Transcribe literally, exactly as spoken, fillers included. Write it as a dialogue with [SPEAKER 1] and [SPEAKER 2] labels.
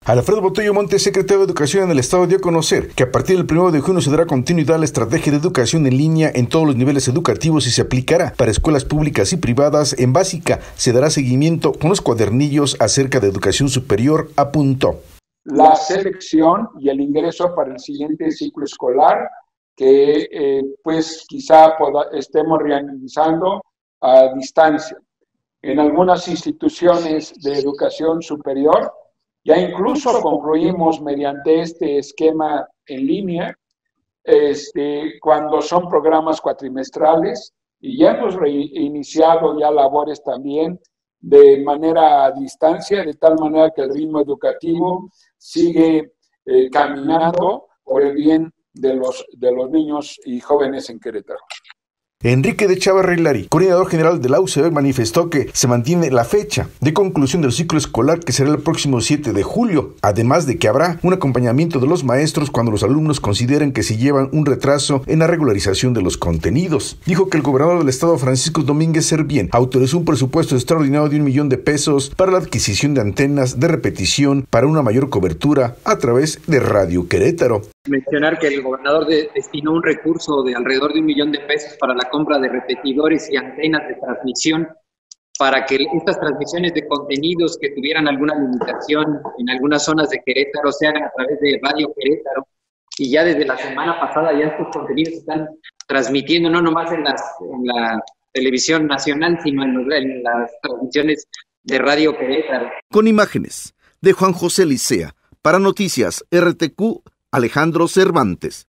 [SPEAKER 1] Alfredo Botello Montes, secretario de Educación en el Estado, dio a conocer que a partir del primero de junio se dará continuidad a la estrategia de educación en línea en todos los niveles educativos y se aplicará para escuelas públicas y privadas. En básica se dará seguimiento con los cuadernillos acerca de educación superior, apuntó.
[SPEAKER 2] La selección y el ingreso para el siguiente ciclo escolar que eh, pues quizá poda, estemos realizando a distancia. En algunas instituciones de educación superior ya incluso concluimos mediante este esquema en línea, este, cuando son programas cuatrimestrales, y ya hemos reiniciado ya labores también de manera a distancia, de tal manera que el ritmo educativo sigue eh, caminando por el bien de los, de los niños y jóvenes en Querétaro.
[SPEAKER 1] Enrique de Chavarri Lari, coordinador general de la U C B, manifestó que se mantiene la fecha de conclusión del ciclo escolar, que será el próximo siete de julio, además de que habrá un acompañamiento de los maestros cuando los alumnos consideren que se llevan un retraso en la regularización de los contenidos. Dijo que el gobernador del estado, Francisco Domínguez Servién, autorizó un presupuesto extraordinario de un millón de pesos para la adquisición de antenas de repetición para una mayor cobertura a través de Radio Querétaro.
[SPEAKER 3] Mencionar que el gobernador de, destinó un recurso de alrededor de un millón de pesos para la compra de repetidores y antenas de transmisión para que estas transmisiones de contenidos que tuvieran alguna limitación en algunas zonas de Querétaro se hagan a través de Radio Querétaro. Y ya desde la semana pasada ya estos contenidos se están transmitiendo no nomás en, las, en la televisión nacional, sino en, los, en las transmisiones de Radio Querétaro.
[SPEAKER 4] Con imágenes de Juan José Licea, para Noticias R T Q, Alejandro Cervantes.